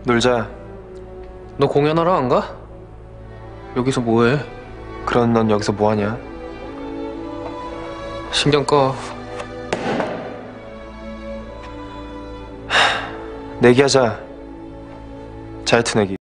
놀자. 너 공연하러 안 가? 여기서 뭐해? 그런 넌 여기서 뭐하냐? 신경 꺼. 내기하자. 자유투 내기.